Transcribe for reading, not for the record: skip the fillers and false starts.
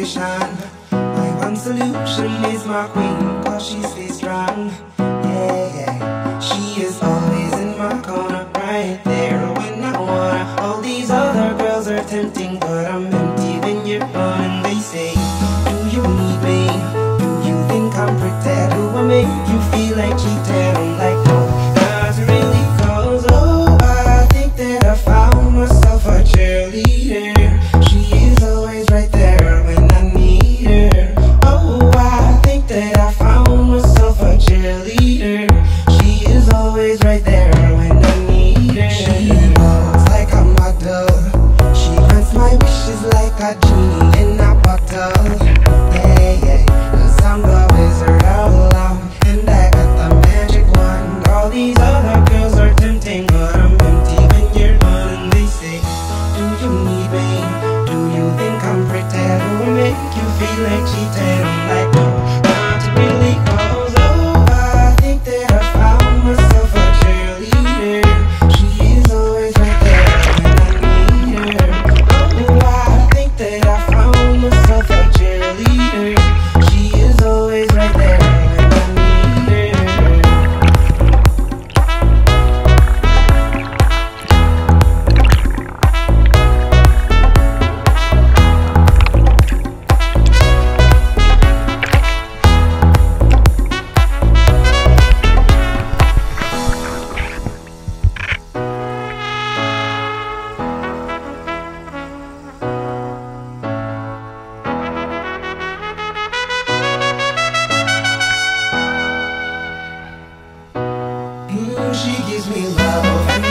motivation. My one solution is my queen, cause she stays strong. Yeah, yeah. She is always in my corner, right there when I wanna. All these other girls are tempting, but I'm empty when you're gone. And they say, do you need me? Do you think I'm pretend? Do I make you feel like cheating? I'm like, no, not really, cause oh, I think that I found myself a cheerleader. She is always right there when I need her. Oh, I think that I found myself a cheerleader. She is always right there when I need her. She walks like a model. She grants my wishes like a genie in a bottle. Yeah, yeah, 'cause I'm the wizard of love, and I got the magic wand. All these other girls are tempting, but I'm empty when you're gone. And they say, do you need me? Do you think I'm pretend? Do I make you feel like cheating? I'm like, no, not really, cause oh, I think that I found myself a cheerleader. She is always right there when I need her. Oh, I think that I found myself a cheerleader. She is always right there when I need her. She gives me love and